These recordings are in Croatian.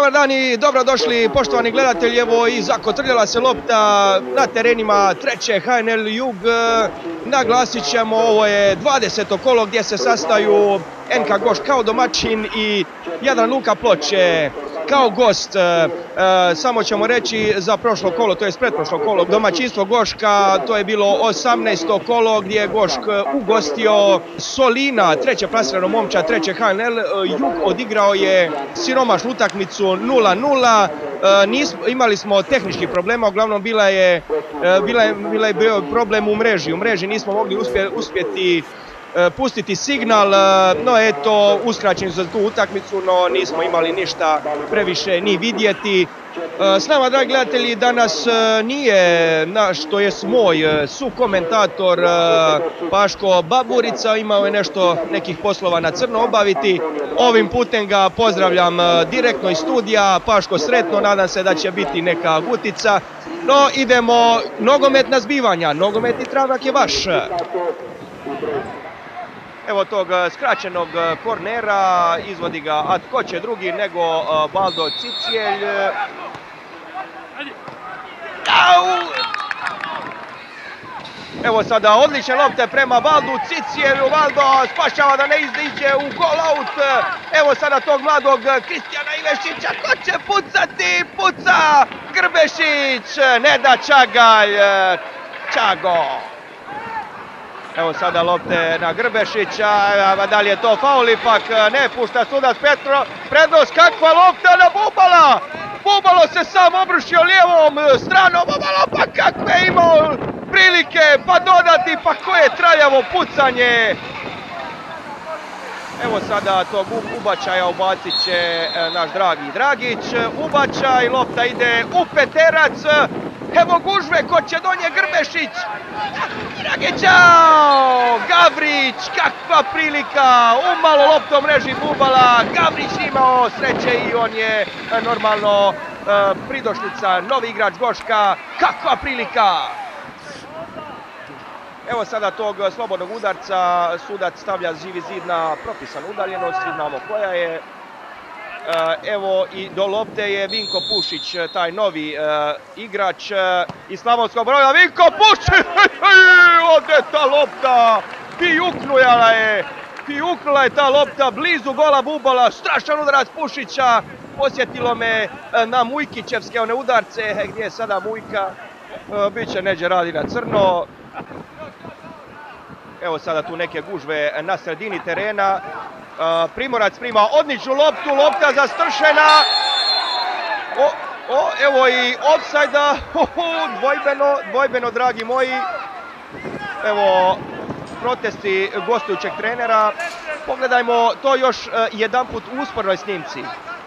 Dobar dan i dobrodošli poštovani gledatelji, evo i zakotrljala se lopta na terenima treće HNL Jug. Naglasit ćemo, ovo je 20. kolo gdje se sastaju NK Goš kao domaćin i Jadran Luka Ploče kao gost. Samo ćemo reći za prošlo kolo, to je pretprošlo kolo, domaćinstvo Goška, to je bilo 18. kolo gdje je Gošk ugostio Solina, treće plasirano momča treće HNL. Jug odigrao je siromašnu utakmicu 0-0. Imali smo tehničkih problema, uglavnom bila je bio problem u mreži. U mreži nismo mogli uspjeti pustiti signal, no eto, uskraćeni za tu utakmicu, no nismo imali ništa previše ni vidjeti. S nama, dragi gledatelji, danas nije naš, to jest moj sukomentator Paško Baburica, imao je nekih poslova na crno obaviti. Ovim putem ga pozdravljam direktno iz studija. Paško, sretno, nadam se da će biti neka gutica. No, idemo, nogometna zbivanja, nogometni travnjak je vaš. Evo tog skraćenog kornera, izvodi ga, a tko će drugi nego Baldo Cicijelj. Evo sada odlične lopte prema Baldu Cicijelju, Baldo spašava da ne iziđe u gol out. Evo sada tog mladog Kristijana Ivešića, ko će pucati, puca Grbešić, ne da Čagalj, Čago. Evo sada lopte na Grbešića, da li je to faul, ipak ne pušta sudac Petro, prednost, kakva lopta na Bubala! Bubalo se sam obrušio lijevom stranom, Bubalo pa kakve je imao prilike pa dodati, pa koje traljavo pucanje! Evo sada tog ubačaja ubacit će naš dragi Dragić, ubačaj, lopta ide u peterac. Evo gužve, ko će donje Grbešić, Dragića, Gavrić, kakva prilika, umalo loptom mreži Bubala, Gavrić imao sreće i on je normalno pridošlica, novi igrač Goška, kakva prilika. Evo sada tog slobodnog udarca, sudac stavlja živi zid na propisanu udaljenost, znamo koja je. Evo i do lopte je Vinko Pušić, taj novi igrač iz Slavonskog Broda. Vinko Pušić, ovdje je ta lopta, pijuknula je ta lopta blizu gola Bubala, strašan udarac Pušića, posjetilo me na Mujkićevske one udarce, gdje je sada Mujka, biće neđe radi na crno. Evo sada tu neke gužve na sredini terena. Primorac prima odličnu loptu, lopta zastršena. Evo i ofsajda, dvojbeno, dragi moji. Evo protesti gostujućeg trenera. Pogledajmo to još jedanput u uspornoj snimci.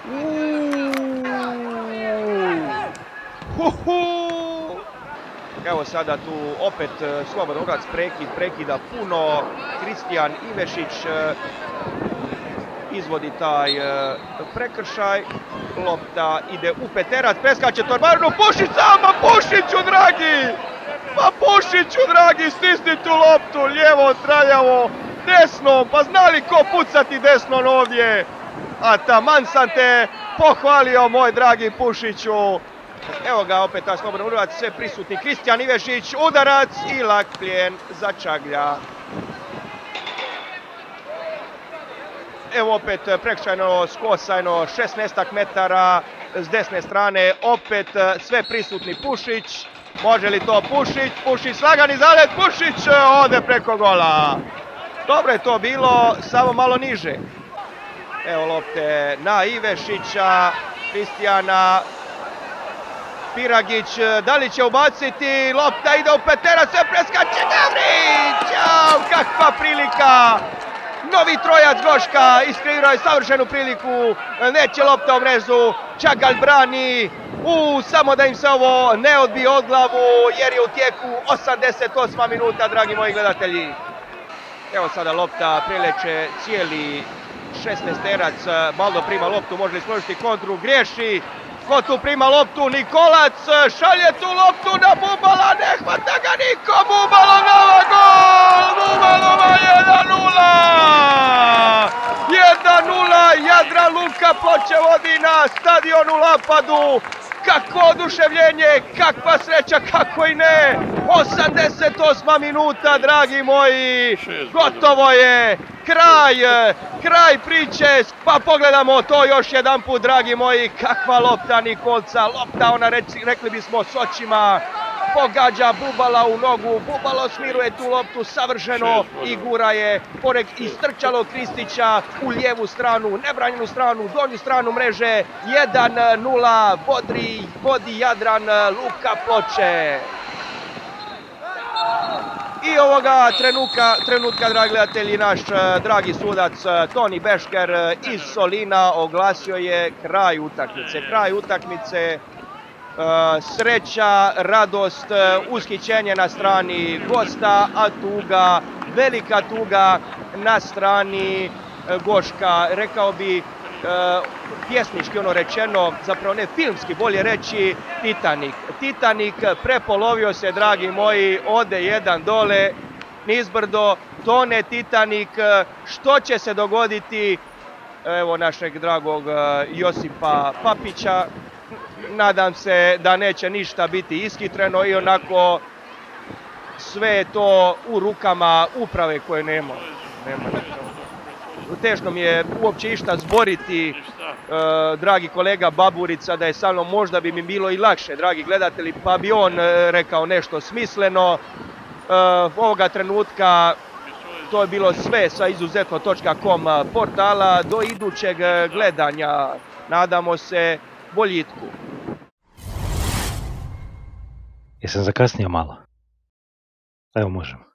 Evo sada tu opet slobodan udarac, prekida puno. Kristijan Ivešić izvodi taj prekršaj. Lopta ide u peterac, preskače Torbarinu, Pušić sama, Pušiću dragi, stisni tu loptu, lijevo, traljavo, desno, pa znali ko pucati desnom ovdje. A taman sam te pohvalio, moj dragi Pušiću. Evo ga opet ta slobodan udarac, sve prisutni Kristijan Ivešić, udarac i lak plijen za Čaglja. Evo opet prekršajno skosajno 16 metara s desne strane, opet sve prisutni Pušić. Može li to Pušić, lagani zalet, Pušić ode preko gola. Dobro je to bilo, samo malo niže. Evo lopte na Ivešića, Kristijana, Piragić, da li će ubaciti, lopta ide u peterac, sve preskače Gavrić, kakva prilika! Novi trojac Goška iskreirao je savršenu priliku, neće lopta u mrežu, Čagalj brani, samo da im se ovo ne odbije od glavu jer je u tijeku 88. minuta, dragi moji gledatelji. Evo sada lopta preleće cijeli 16-terac, Baldo prima loptu, može li složiti kontru, griješi. Ko tu prima loptu? Nikolac šalje tu loptu na Bubala, ne hvata ga niko, Bubalova gol! Bubalova 1-0! 1-0, Jadran Luka Ploče vodi na stadionu napadu. Kako oduševljenje, kakva sreća, kako i ne. 88. minuta, dragi moji. Gotovo je. Kraj priče. Pa pogledamo to još jedan put, dragi moji. Kakva lopta Nikolca. Lopta, ona rekli bismo s očima. Pogađa Bubala u nogu, Bubalo smiruje tu loptu savršeno i gura je pored istrčalog Kristića u lijevu stranu, nebranjenu stranu, donju stranu mreže. 1-0, vodi Jadran, Luka Ploče. I ovoga trenutka, dragi gledatelji, naš dragi sudac Toni Bešker iz Solina oglasio je kraj utakmice. Sreća, radost, ushićenje na strani gosta, a tuga, velika tuga na strani Goška. Rekao bi pjesnički ono rečeno, zapravo ne filmski, bolje reći Titanik prepolovio se, dragi moji, ode jedan dole nizbrdo, tone Titanik. Što će se dogoditi? Evo našeg dragog Josipa Papića. Nadam se da neće ništa biti ishitreno i onako sve je to u rukama uprave koje nema. Teško mi je uopće išta zboriti, dragi kolega Baburica, da je sa mnom, možda bi mi bilo i lakše, dragi gledatelji, pa bi on rekao nešto smisleno. Ovoga trenutka to je bilo sve sa izuzetno.com portala. Do idućeg gledanja, nadamo se boljitku. Jesam zakasnio malo? Evo možemo.